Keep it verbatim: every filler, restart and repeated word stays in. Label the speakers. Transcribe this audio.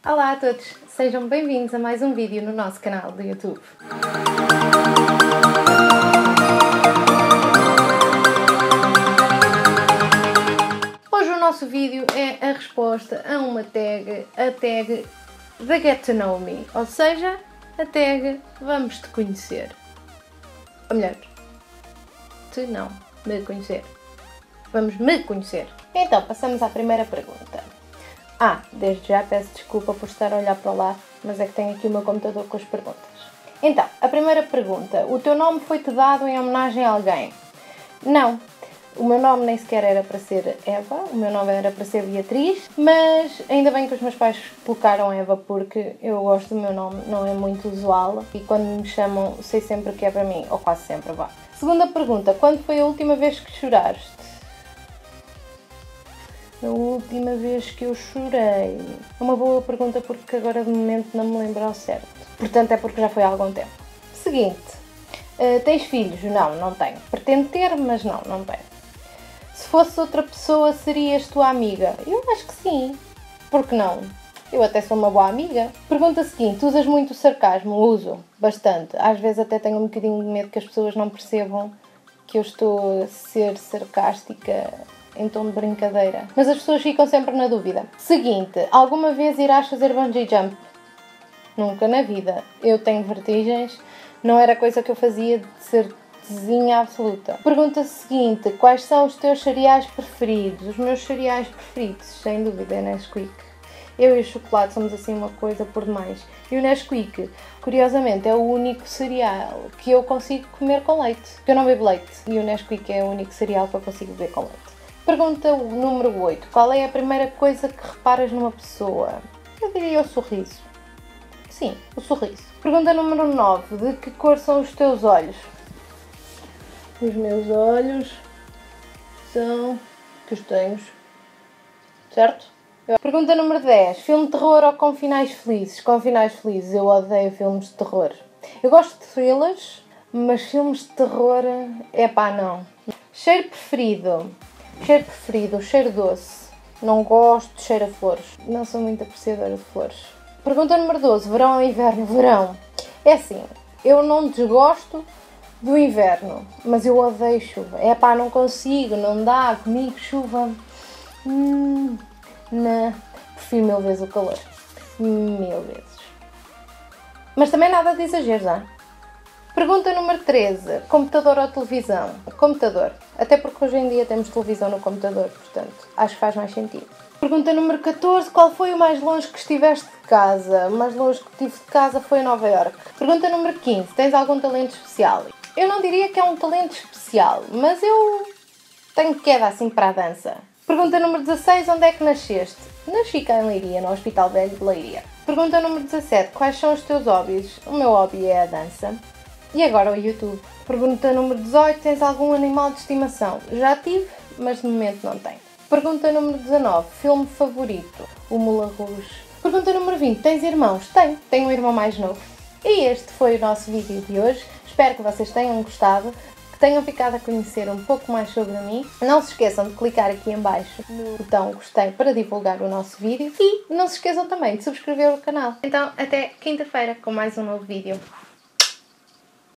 Speaker 1: Olá a todos, sejam bem-vindos a mais um vídeo no nosso canal do YouTube. Hoje o nosso vídeo é a resposta a uma tag, a tag da Get to Know Me, ou seja, a tag Vamos Te Conhecer. Ou melhor, te não, me conhecer. Vamos me conhecer. Então, passamos à primeira pergunta. Ah, desde já peço desculpa por estar a olhar para lá, mas é que tenho aqui o meu computador com as perguntas. Então, a primeira pergunta. O teu nome foi-te dado em homenagem a alguém? Não. O meu nome nem sequer era para ser Eva, o meu nome era para ser Beatriz, mas ainda bem que os meus pais colocaram Eva porque eu gosto do meu nome, não é muito usual e quando me chamam sei sempre que é para mim, ou quase sempre, vá. Segunda pergunta. Quando foi a última vez que choraste? A última vez que eu chorei? É uma boa pergunta porque agora de momento não me lembro ao certo. Portanto é porque já foi há algum tempo. Seguinte. Uh, tens filhos? Não, não tenho. Pretendo ter, mas não, não tenho. Se fosse outra pessoa, serias tua amiga? Eu acho que sim. Por que não? Eu até sou uma boa amiga. Pergunta seguinte. Usas muito sarcasmo? Uso. Bastante. Às vezes até tenho um bocadinho de medo que as pessoas não percebam que eu estou a ser sarcástica em tom de brincadeira. Mas as pessoas ficam sempre na dúvida. Seguinte, alguma vez irás fazer bungee jump? Nunca na vida. Eu tenho vertigens, não era coisa que eu fazia de certezinha absoluta. Pergunta seguinte, quais são os teus cereais preferidos? Os meus cereais preferidos, sem dúvida, é Nesquik. Eu e o chocolate somos assim uma coisa por demais. E o Nesquik, curiosamente, é o único cereal que eu consigo comer com leite. Porque eu não bebo leite. E o Nesquik é o único cereal que eu consigo beber com leite. Pergunta número oito. Qual é a primeira coisa que reparas numa pessoa? Eu diria o sorriso. Sim, o sorriso. Pergunta número nove. De que cor são os teus olhos? Os meus olhos são castanhos. Certo? Pergunta número dez. Filme de terror ou com finais felizes? Com finais felizes. Eu odeio filmes de terror. Eu gosto de thrillers, mas filmes de terror, é pá, não. Cheiro preferido? Cheiro preferido, cheiro doce. Não gosto de cheiro a flores. Não sou muito apreciadora de flores. Pergunta número doze. Verão ou inverno? Verão. É assim, eu não desgosto do inverno, mas eu odeio chuva. É pá, não consigo, não dá comigo chuva. Hum, não. Prefiro mil vezes o calor. Mil vezes. Mas também nada de exageros, não é? Pergunta número treze. Computador ou televisão? Computador. Até porque hoje em dia temos televisão no computador, portanto, acho que faz mais sentido. Pergunta número catorze. Qual foi o mais longe que estiveste de casa? O mais longe que tive de casa foi em Nova Iorque. Pergunta número quinze. Tens algum talento especial? Eu não diria que é um talento especial, mas eu tenho queda assim para a dança. Pergunta número dezasseis. Onde é que nasceste? Nasci cá em Leiria, no Hospital Velho de Leiria. Pergunta número dezassete. Quais são os teus hobbies? O meu hobby é a dança. E agora o YouTube. Pergunta número dezoito. Tens algum animal de estimação? Já tive, mas de momento não tenho. Pergunta número dezanove. Filme favorito? O Moulin Rouge. Pergunta número vinte. Tens irmãos? Tenho. Tenho um irmão mais novo. E este foi o nosso vídeo de hoje. Espero que vocês tenham gostado, que tenham ficado a conhecer um pouco mais sobre mim. Não se esqueçam de clicar aqui em baixo no botão gostei para divulgar o nosso vídeo. E não se esqueçam também de subscrever o canal. Então, até quinta-feira com mais um novo vídeo.